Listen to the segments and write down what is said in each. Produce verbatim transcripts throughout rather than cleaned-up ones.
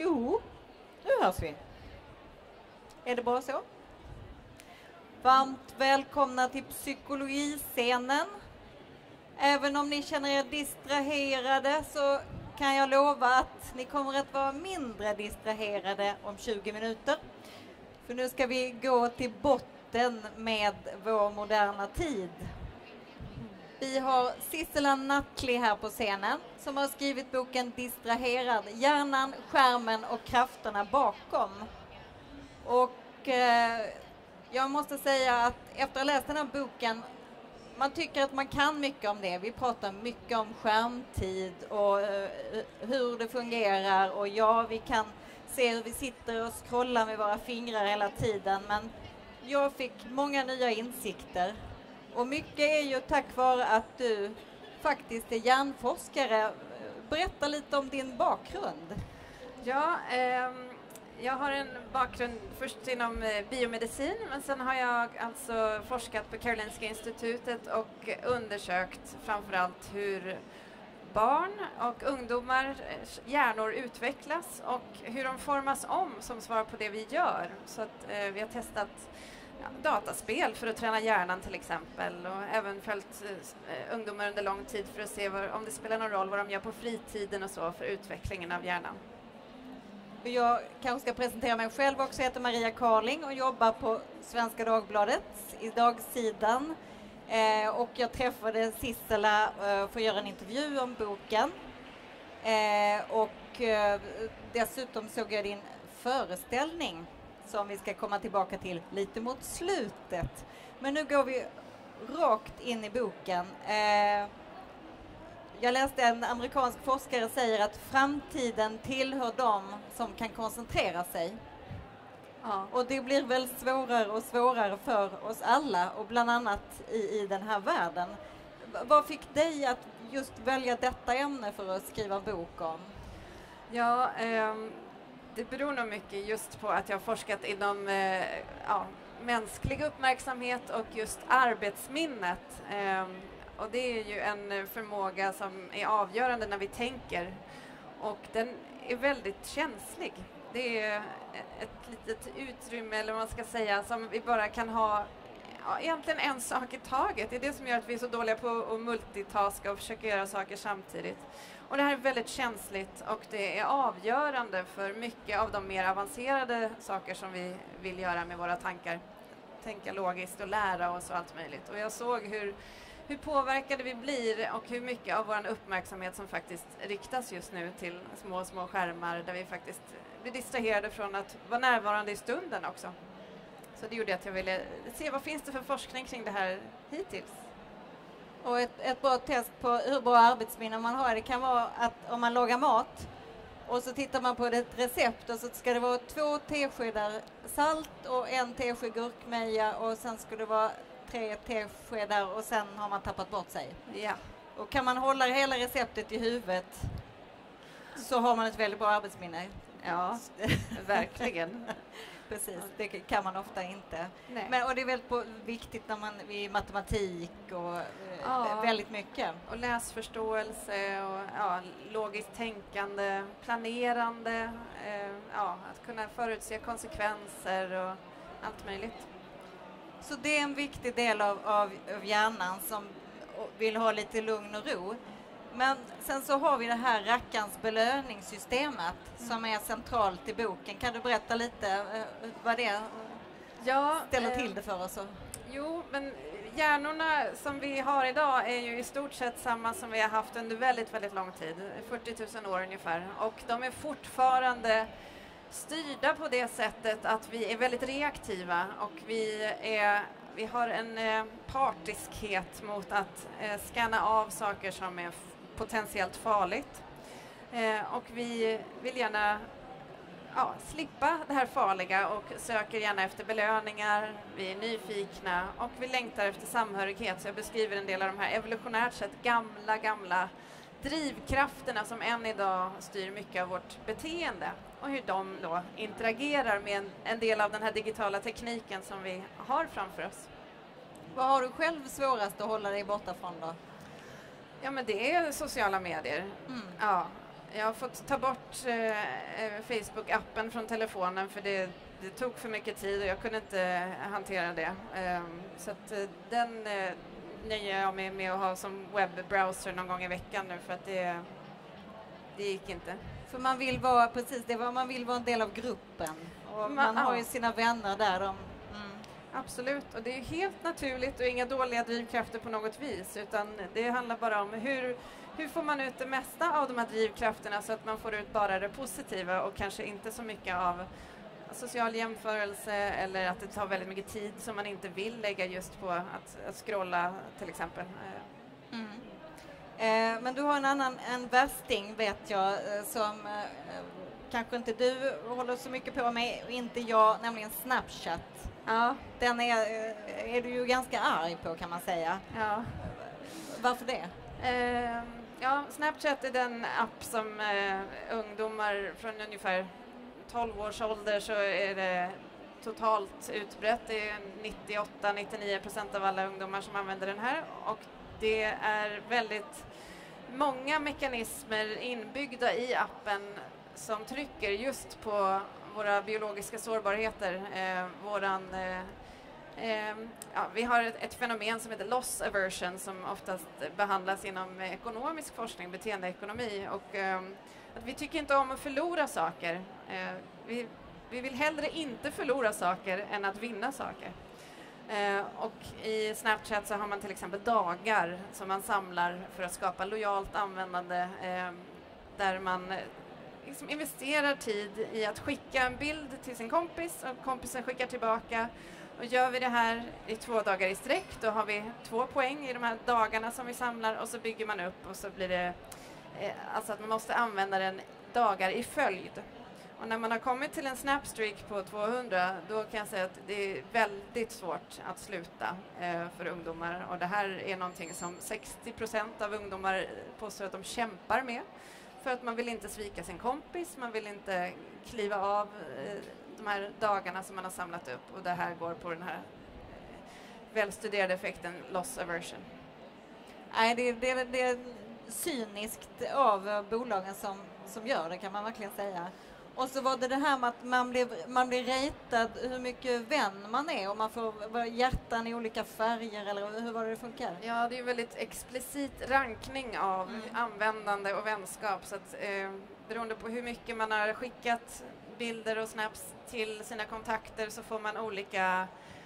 Jo, nu hörs vi. Är det bara så? Varmt välkomna till psykologiscenen. Även om ni känner er distraherade så kan jag lova att ni kommer att vara mindre distraherade om tjugo minuter. För nu ska vi gå till botten med vår moderna tid. Vi har Sissela Nattli här på scenen som har skrivit boken Distraherad, hjärnan, skärmen och krafterna bakom. Och eh, jag måste säga att efter att ha läst den här boken, man tycker att man kan mycket om det. Vi pratar mycket om skärmtid och eh, hur det fungerar, och ja, vi kan se hur vi sitter och scrollar med våra fingrar hela tiden, men jag fick många nya insikter. Och mycket är ju tack vare att du faktiskt är hjärnforskare. Berätta lite om din bakgrund. Ja, eh, jag har en bakgrund först inom eh, biomedicin, men sen har jag alltså forskat på Karolinska institutet och undersökt framförallt hur barn och ungdomar hjärnor utvecklas och hur de formas om som svar på det vi gör. Så att eh, vi har testat ja, dataspel för att träna hjärnan till exempel, och även följt eh, ungdomar under lång tid för att se vad, om det spelar någon roll vad de gör på fritiden och så för utvecklingen av hjärnan. Jag kanske ska presentera mig själv också. Jag heter Maria Karling och jobbar på Svenska Dagbladet i dagsidan. Eh, och jag träffade Sissela eh, för att göra en intervju om boken. Eh, och eh, dessutom såg jag din föreställning som vi ska komma tillbaka till lite mot slutet. Men nu går vi rakt in i boken. Eh, jag läste en amerikansk forskare säger att framtiden tillhör dem som kan koncentrera sig. Ja. Och det blir väl svårare och svårare för oss alla, och bland annat i, i den här världen. V- vad fick dig att just välja detta ämne för att skriva en bok om? Ja, eh, det beror nog mycket just på att jag har forskat inom eh, ja, mänsklig uppmärksamhet och just arbetsminnet. Eh, och det är ju en förmåga som är avgörande när vi tänker, och den är väldigt känslig. Det är ett litet utrymme, eller vad man ska säga, som vi bara kan ha ja, egentligen en sak i taget. Det är det som gör att vi är så dåliga på att multitaska och försöka göra saker samtidigt. Och det här är väldigt känsligt, och det är avgörande för mycket av de mer avancerade saker som vi vill göra med våra tankar. Tänka logiskt och lära oss och allt möjligt. Och jag såg hur Hur påverkade vi blir och hur mycket av vår uppmärksamhet som faktiskt riktas just nu till små, små skärmar där vi faktiskt blir distraherade från att vara närvarande i stunden också. Så det gjorde att jag ville se vad finns det för forskning kring det här hittills. Och ett, ett bra test på hur bra arbetsminne man har, det kan vara att om man lagar mat och så tittar man på ett recept och så ska det vara två teskedar salt och en tesked gurkmeja, och sen ska det vara tre teskedar och sen har man tappat bort sig. Ja. Och kan man hålla hela receptet i huvudet så har man ett väldigt bra arbetsminne. Ja, verkligen. Precis, det kan man ofta inte. Nej. Men, och det är väldigt på, viktigt när man i matematik och ja. eh, väldigt mycket. Och läsförståelse och ja, logiskt tänkande, planerande, eh, ja, att kunna förutse konsekvenser och allt möjligt. Så det är en viktig del av, av, av hjärnan som vill ha lite lugn och ro. Men sen så har vi det här rackarns belöningssystemet mm. som är centralt i boken. Kan du berätta lite uh, vad det ja, ställer eh, till det för oss? Jo, men hjärnorna som vi har idag är ju i stort sett samma som vi har haft under väldigt, väldigt lång tid. fyrtio tusen år ungefär. Och de är fortfarande styrda på det sättet att vi är väldigt reaktiva, och vi, är, vi har en eh, partiskhet mot att eh, scanna av saker som är f- potentiellt farligt. Eh, och vi vill gärna ja, slippa det här farliga och söker gärna efter belöningar. Vi är nyfikna och vi längtar efter samhörighet. Så jag beskriver en del av de här evolutionärt sett gamla, gamla drivkrafterna som än idag styr mycket av vårt beteende, och hur de då interagerar med en, en del av den här digitala tekniken som vi har framför oss. Vad har du själv svårast att hålla dig borta från då? Ja, men det är sociala medier. Mm. Ja. jag har fått ta bort eh, Facebook-appen från telefonen för det, det tog för mycket tid och jag kunde inte hantera det. Eh, så att eh, den eh, nöjer jag mig med att ha som webbrowser någon gång i veckan nu för att det, det gick inte. För man vill vara, precis, det var, man vill vara en del av gruppen. Och man, man har ju sina vänner där. De, mm. Absolut, och det är helt naturligt och inga dåliga drivkrafter på något vis, utan det handlar bara om hur, hur får man ut det mesta av de här drivkrafterna så att man får ut bara det positiva och kanske inte så mycket av social jämförelse eller att det tar väldigt mycket tid som man inte vill lägga just på att, att scrolla till exempel. Mm. Eh, men du har en annan, en värsting vet jag, eh, som eh, kanske inte du håller så mycket på med, inte jag, nämligen Snapchat. Ja. Den är, eh, är du ju ganska arg på kan man säga. Ja. Varför det? Eh, ja, Snapchat är den app som eh, ungdomar från ungefär tolv års ålder så är det totalt utbrett. Det är nittioåtta till nittionio procent av alla ungdomar som använder den här och det är väldigt många mekanismer inbyggda i appen som trycker just på våra biologiska sårbarheter. Eh, våran, eh, eh, ja, vi har ett, ett fenomen som heter loss aversion som oftast behandlas inom ekonomisk forskning, beteendeekonomi. Och, eh, att vi tycker inte om att förlora saker. Eh, vi, vi vill hellre inte förlora saker än att vinna saker. Eh, och i Snapchat så har man till exempel dagar som man samlar för att skapa lojalt användande eh, där man liksom investerar tid i att skicka en bild till sin kompis och kompisen skickar tillbaka. Och gör vi det här i två dagar i sträck, då har vi två poäng i de här dagarna som vi samlar och så bygger man upp och så blir det eh, alltså att man måste använda den dagar i följd. Och när man har kommit till en snapstreak på tvåhundra, då kan jag säga att det är väldigt svårt att sluta eh, för ungdomar. Och det här är någonting som sextio procent av ungdomar påstår att de kämpar med. För att man vill inte svika sin kompis, man vill inte kliva av eh, de här dagarna som man har samlat upp. Och det här går på den här eh, välstuderade effekten loss aversion. Nej, det, det, det är cyniskt av bolagen som, som gör det, kan man verkligen säga. Och så var det det här med att man blir, man blir ratad hur mycket vän man är och man får hjärtan i olika färger eller hur var det det funkar? Ja, det är väldigt explicit rankning av mm. användande och vänskap så att eh, beroende på hur mycket man har skickat bilder och snaps till sina kontakter så får man olika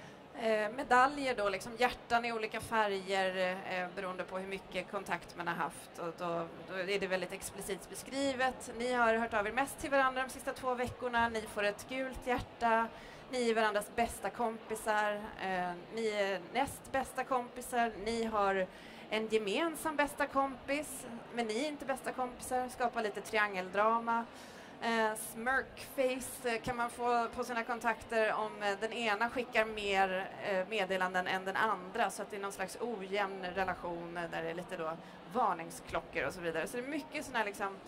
eh, medaljer då, liksom hjärtan i olika färger eh, beroende på hur mycket kontakt man har haft och då, då är det väldigt explicit beskrivet. Ni har hört av er mest till varandra de sista två veckorna, ni får ett gult hjärta, ni är varandras bästa kompisar, eh, ni är näst bästa kompisar, ni har en gemensam bästa kompis men ni är inte bästa kompisar, skapar lite triangeldrama. Eh, smirkface eh, kan man få på sina kontakter om eh, den ena skickar mer eh, meddelanden än den andra så att det är någon slags ojämn relation eh, där det är lite då varningsklockor och så vidare. Så det är mycket sådana här liksom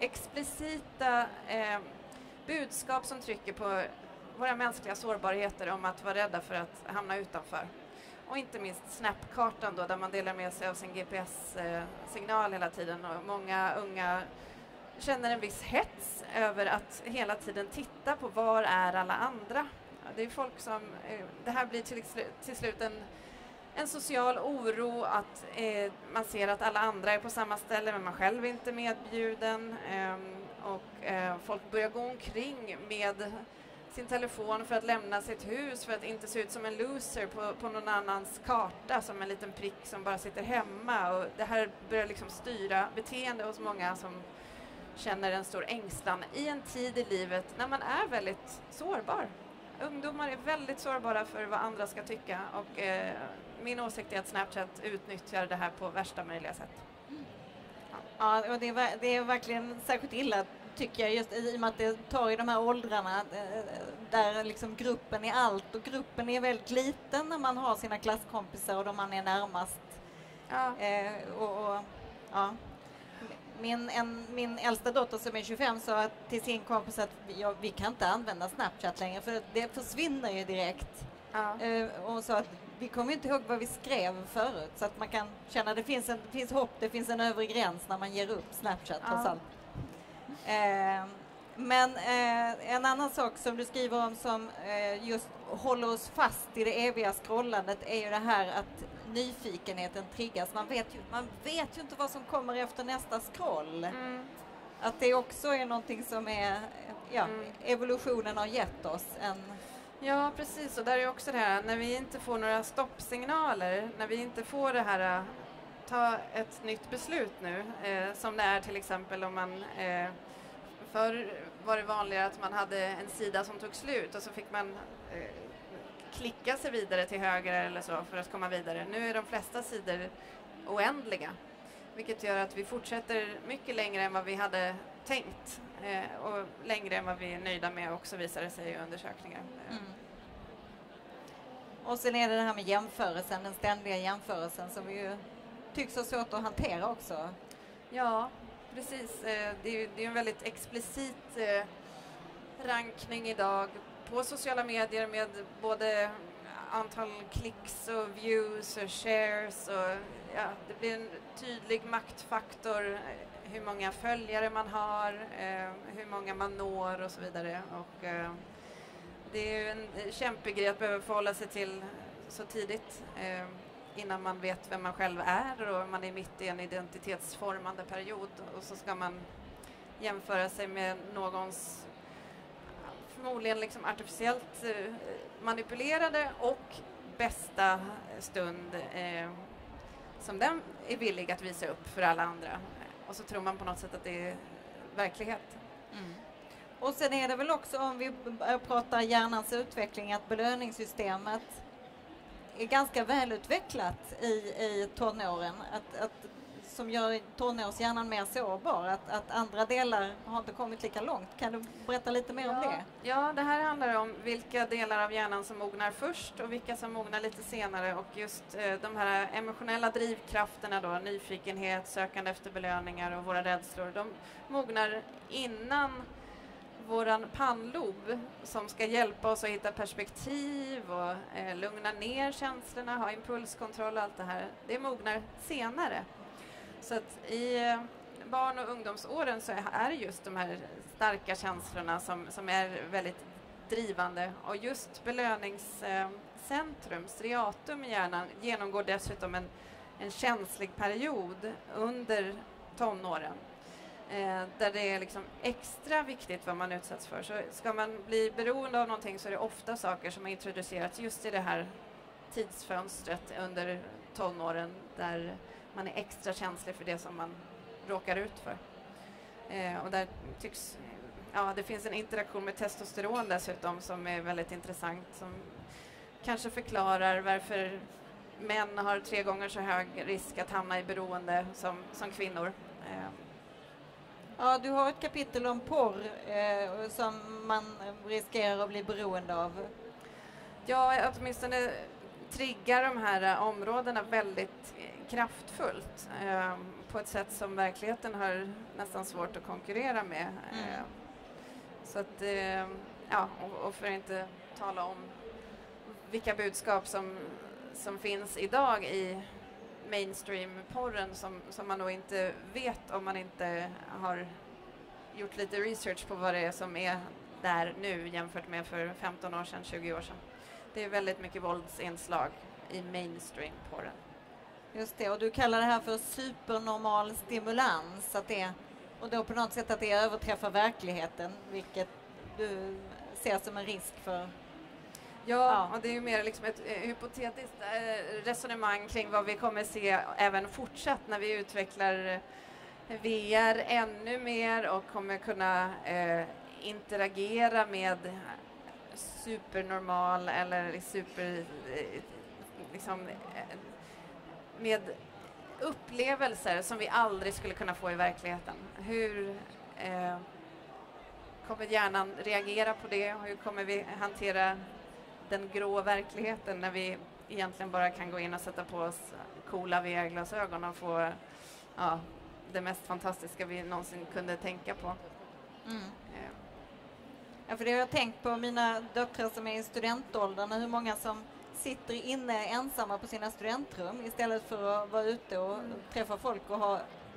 explicita eh, budskap som trycker på våra mänskliga sårbarheter om att vara rädda för att hamna utanför. Och inte minst Snapkartan då där man delar med sig av sin G P S-signal hela tiden och många unga känner en viss hets över att hela tiden titta på var är alla andra. Ja, det är folk som, eh, det här blir till, till slut en, en social oro att eh, man ser att alla andra är på samma ställe men man själv är inte medbjuden eh, och eh, folk börjar gå omkring med sin telefon för att lämna sitt hus för att inte se ut som en loser på, på någon annans karta som en liten prick som bara sitter hemma och det här börjar liksom styra beteende hos många som känner en stor ängslan i en tid i livet när man är väldigt sårbar. Ungdomar är väldigt sårbara för vad andra ska tycka och eh, min åsikt är att Snapchat utnyttjar det här på värsta möjliga sätt. Mm. Ja, och det är, det är verkligen särskilt illa tycker jag just i och med att det tar i de här åldrarna där liksom gruppen är allt och gruppen är väldigt liten när man har sina klasskompisar och de man är närmast. Ja. Eh, och, och, ja. Min, en, min äldsta dotter som är tjugofem sa till sin kompis att ja, vi kan inte använda Snapchat längre för det försvinner ju direkt. Ja. Eh, och hon sa att vi kommer inte ihåg vad vi skrev förut så att man kan känna att det finns, en, det finns hopp, det finns en övre gräns när man ger upp Snapchat ja. trots allt. Eh, men eh, en annan sak som du skriver om som eh, just håller oss fast i det eviga scrollandet är ju det här att nyfikenheten triggas. Man vet ju, man vet ju inte vad som kommer efter nästa scroll. Mm. Att det också är någonting som är, ja, Mm. evolutionen har gett oss en... Ja, precis. Och där är också det här, när vi inte får några stoppsignaler, när vi inte får det här, ta ett nytt beslut nu, eh, som det är till exempel om man, eh, förr var det vanligare att man hade en sida som tog slut och så fick man eh, klicka sig vidare till höger eller så för att komma vidare. Nu är de flesta sidor oändliga, vilket gör att vi fortsätter mycket längre än vad vi hade tänkt. Eh, och längre än vad vi är nöjda med också, visar det sig i undersökningar. Mm. Och sen är det det här med jämförelsen, den ständiga jämförelsen som vi ju tycks ha svårt att hantera också. Ja, precis. Eh, det är ju det är en väldigt explicit eh, rankning idag på sociala medier med både antal klicks och views och shares. Och, ja, det blir en tydlig maktfaktor, eh, hur många följare man har, eh, hur många man når och så vidare. Och, eh, det är ju en kämpig grej att behöva förhålla sig till så tidigt eh, innan man vet vem man själv är och man är mitt i en identitetsformande period och så ska man jämföra sig med någons förmodligen liksom artificiellt eh, manipulerade och bästa stund eh, som den är villig att visa upp för alla andra. Och så tror man på något sätt att det är verklighet. Mm. Och sen är det väl också, om vi pratar hjärnans utveckling, att belöningssystemet är ganska välutvecklat i, i tonåren. Att, att, som gör tonårshjärnan mer sårbar. Att, att andra delar har inte kommit lika långt. Kan du berätta lite mer ja, om det? Ja, det här handlar om vilka delar av hjärnan som mognar först och vilka som mognar lite senare. Och just eh, de här emotionella drivkrafterna då, nyfikenhet, sökande efter belöningar och våra rädslor, de mognar innan våran pannlob som ska hjälpa oss att hitta perspektiv och eh, lugna ner känslorna, ha impulskontroll och allt det här. Det mognar senare. Så att i eh, barn- och ungdomsåren så är det just de här starka känslorna som, som är väldigt drivande. Och just belöningscentrum, eh, striatum i hjärnan, genomgår dessutom en, en känslig period under tonåren. Eh, där det är liksom extra viktigt vad man utsätts för. Så ska man bli beroende av någonting så är det ofta saker som har introducerats just i det här tidsfönstret under tonåren där man är extra känslig för det som man råkar ut för. Eh, och där tycks, ja, det finns en interaktion med testosteron dessutom som är väldigt intressant, som kanske förklarar varför män har tre gånger så hög risk att hamna i beroende som, som kvinnor. Eh, Ja, du har ett kapitel om porr eh, som man riskerar att bli beroende av. Ja, åtminstone triggar de här eh, områdena väldigt eh, kraftfullt eh, på ett sätt som verkligheten har nästan svårt att konkurrera med. Mm. Eh, så att, eh, ja, och, och för att inte tala om vilka budskap som, som finns idag i mainstream-porren som, som man nog inte vet om man inte har gjort lite research på vad det är som är där nu jämfört med för femton år sedan, tjugo år sedan. Det är väldigt mycket våldsinslag i mainstream-porren. Just det, och du kallar det här för supernormal stimulans, att det, och då på något sätt att det överträffar verkligheten, vilket du ser som en risk för. Ja, Ja. och det är ju mer liksom ett eh, hypotetiskt eh, resonemang kring vad vi kommer se även fortsatt när vi utvecklar eh, V R ännu mer och kommer kunna eh, interagera med supernormal eller super eh, liksom eh, med upplevelser som vi aldrig skulle kunna få i verkligheten. Hur eh, kommer hjärnan reagera på det? Hur kommer vi hantera den grå verkligheten när vi egentligen bara kan gå in och sätta på oss coola V R-glasögon och få ja, det mest fantastiska vi någonsin kunde tänka på. Mm. Ja, för det har jag tänkt på mina döttrar som är i studentåldern, hur många som sitter inne ensamma på sina studentrum istället för att vara ute och Mm. träffa folk och ha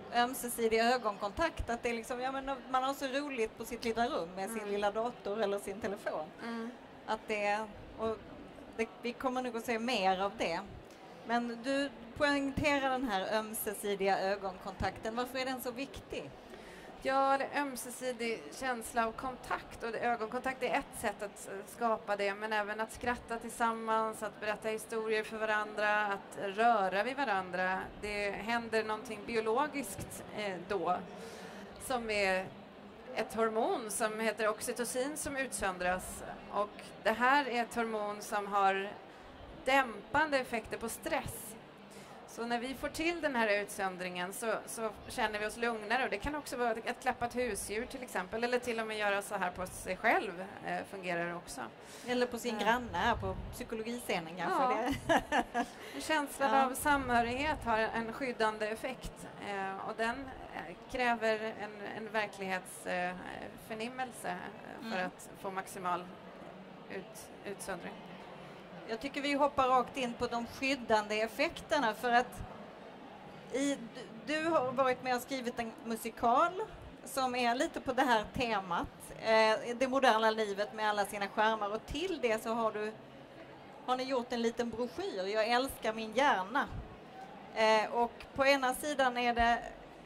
ömsesidig ögonkontakt. Att det är liksom, ja, men man har så roligt på sitt lilla rum med sin Mm. lilla dator eller sin telefon. Mm. Att det, och det, vi kommer nog att se mer av det. Men du poängterar den här ömsesidiga ögonkontakten. Varför är den så viktig? Ja, det är ömsesidig känsla av kontakt, och det, ögonkontakt är ett sätt att eh, skapa det, men även att skratta tillsammans, att berätta historier för varandra, att röra vid varandra. Det händer någonting biologiskt eh, då som är ett hormon som heter oxytocin som utsöndras, och det här är ett hormon som har dämpande effekter på stress. Så när vi får till den här utsöndringen så, så känner vi oss lugnare, och det kan också vara ett klappat husdjur till exempel, eller till och med göra så här på sig själv eh, fungerar också. Eller på sin Ja. granne här på psykologiscenen kanske. Ja. Det. Känslan Ja. av samhörighet har en skyddande effekt, eh, och den eh, kräver en, en verklighetsförnimmelse eh, för Mm. att få maximal ut, utsöndring. Jag tycker vi hoppar rakt in på de skyddande effekterna, för att i, du, du har varit med och skrivit en musikal som är lite på det här temat, eh, det moderna livet med alla sina skärmar, och till det så har du har ni gjort en liten broschyr, Jag älskar min hjärna. Eh, och på ena sidan är det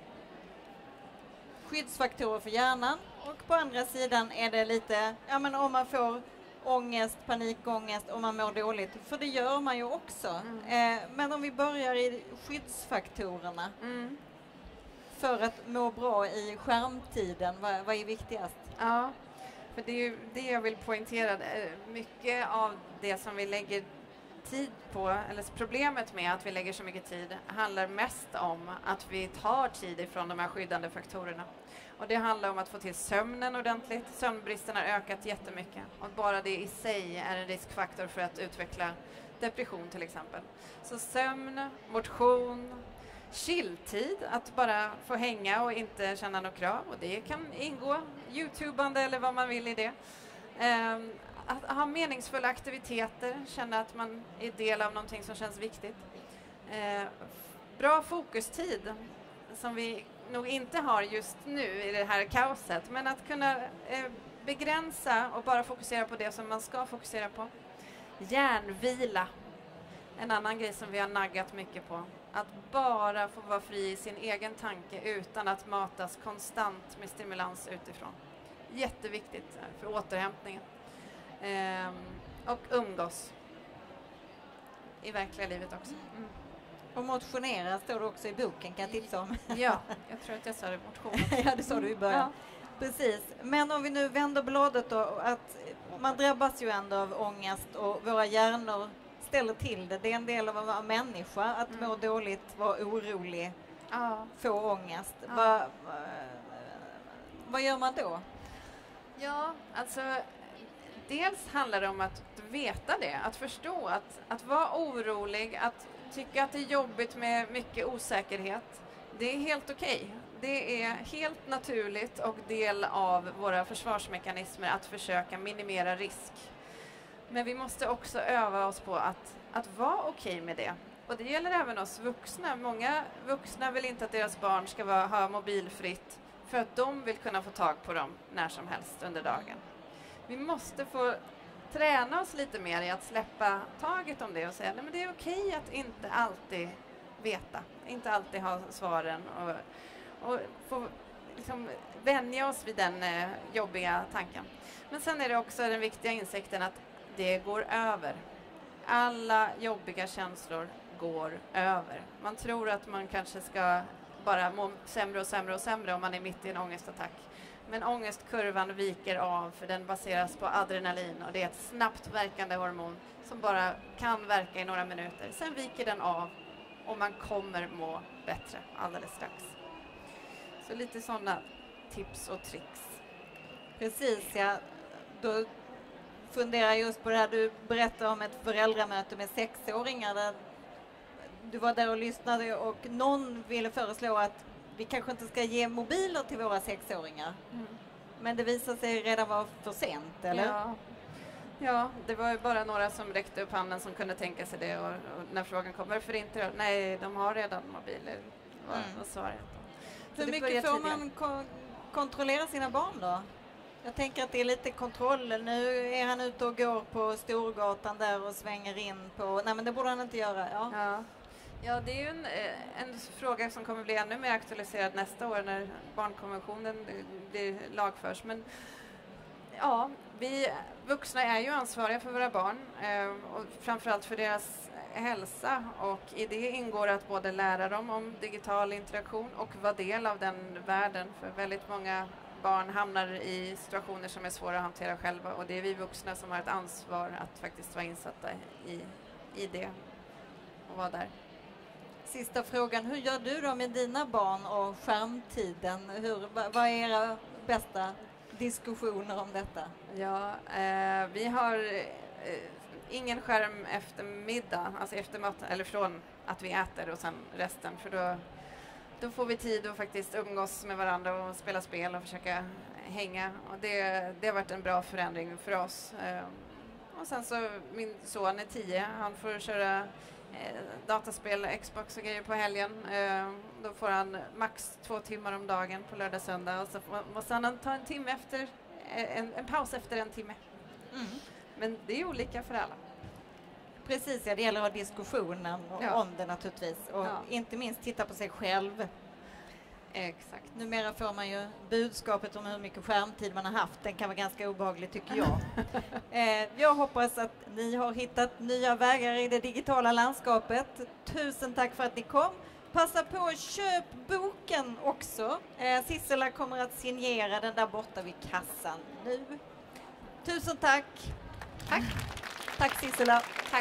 skyddsfaktorer för hjärnan, och på andra sidan är det lite, ja men om man får ångest, panikångest, om man mår dåligt, för det gör man ju också. Mm. Eh, men om vi börjar i skyddsfaktorerna Mm. för att må bra i skärmtiden, vad, vad är viktigast? Ja, för det är ju det jag vill poängtera. Eh, Mycket av det som vi lägger tid på, eller problemet med att vi lägger så mycket tid, handlar mest om att vi tar tid ifrån de här skyddande faktorerna. Och det handlar om att få till sömnen ordentligt. Sömnbristen har ökat jättemycket, och bara det i sig är en riskfaktor för att utveckla depression till exempel. Så sömn, motion, chilltid, att bara få hänga och inte känna något krav, och det kan ingå youtubande eller vad man vill i det. Ehm, att ha meningsfulla aktiviteter, känna att man är del av någonting som känns viktigt. Ehm, bra fokustid, som vi nog inte har just nu i det här kaoset, men att kunna eh, begränsa och bara fokusera på det som man ska fokusera på. Hjärnvila, en annan grej som vi har naggat mycket på. Att bara få vara fri i sin egen tanke utan att matas konstant med stimulans utifrån. Jätteviktigt för återhämtningen. Ehm, och umgås. I verkliga livet också. Mm. Och motionera står det också i boken, kan jag tipsa om. Ja, jag tror att jag sa det i motionen. Ja, det sa du i början. Ja. Precis. Men om vi nu vänder bladet då, att man drabbas ju ändå av ångest, och våra hjärnor ställer till det. Det är en del av att vara människa, att Mm. må dåligt, vara orolig, Ja. få ångest. Ja. Va, va, vad gör man då? Ja, alltså dels handlar det om att veta det, att förstå att, att vara orolig, att tycka att det är jobbigt med mycket osäkerhet. Det är helt okej. Det är helt naturligt och del av våra försvarsmekanismer att försöka minimera risk. Men vi måste också öva oss på att, att vara okej med det. Och det gäller även oss vuxna. Många vuxna vill inte att deras barn ska vara, ha mobilfritt för att de vill kunna få tag på dem när som helst under dagen. Vi måste få träna oss lite mer i att släppa taget om det och säga att det är okej att inte alltid veta, inte alltid ha svaren, och, och få liksom vänja oss vid den eh, jobbiga tanken. Men sen är det också den viktiga insikten att det går över. Alla jobbiga känslor går över. Man tror att man kanske ska bara må sämre och sämre och sämre om man är mitt i en ångestattack. Men ångestkurvan viker av, för den baseras på adrenalin, och det är ett snabbt verkande hormon som bara kan verka i några minuter. Sen viker den av och man kommer må bättre alldeles strax. Så lite sådana tips och tricks. Precis, ja. Då funderar jag just på det här, du berättade om ett föräldramöte med sexåringar där du var där och lyssnade, och någon ville föreslå att vi kanske inte ska ge mobiler till våra sexåringar. Mm. Men det visade sig redan vara för sent, eller? Ja. ja, det var ju bara några som räckte upp handen som kunde tänka sig det, och, och när frågan kom, varför inte? Nej, de har redan mobiler, var, Mm. var svaret. Hur mycket får man ko kontrollera sina barn då? Jag tänker att det är lite kontroll. Nu är han ute och går på Storgatan där och svänger in på... Nej, men det borde han inte göra. Ja, ja. ja det är ju en, en fråga som kommer bli ännu mer aktualiserad nästa år när barnkonventionen blir lagförs. Men ja, vi vuxna är ju ansvariga för våra barn och framförallt för deras hälsa, och i det ingår att både lära dem om digital interaktion och vara del av den världen, för väldigt många barn hamnar i situationer som är svåra att hantera själva, och det är vi vuxna som har ett ansvar att faktiskt vara insatta i, i det och vara där. Sista frågan, hur gör du då med dina barn och skärmtiden? Hur, vad är era bästa diskussioner om detta? Ja, eh, vi har eh, ingen skärm efter middag, alltså efter maten, eller från att vi äter och sen resten, för då, då får vi tid att faktiskt umgås med varandra och spela spel och försöka hänga, och det, det har varit en bra förändring för oss. Eh, och sen så, min son är tio, han får köra eh, dataspel, Xbox och grejer på helgen. Eh, då får han max två timmar om dagen på lördag söndag, och så måste han ta en timme efter, en, en paus efter en timme. Mm. Men det är olika för alla. Precis, ja, det gäller att ha diskussionen ja. om det naturligtvis. Och ja. inte minst titta på sig själv. Exakt. Numera får man ju budskapet om hur mycket skärmtid man har haft. Den kan vara ganska obehaglig, tycker jag. eh, jag hoppas att ni har hittat nya vägar i det digitala landskapet. Tusen tack för att ni kom. Passa på att köp boken också. Eh, Sissela kommer att signera den där borta vid kassan nu. Tusen tack. Tack. Tack Sissela. Tack.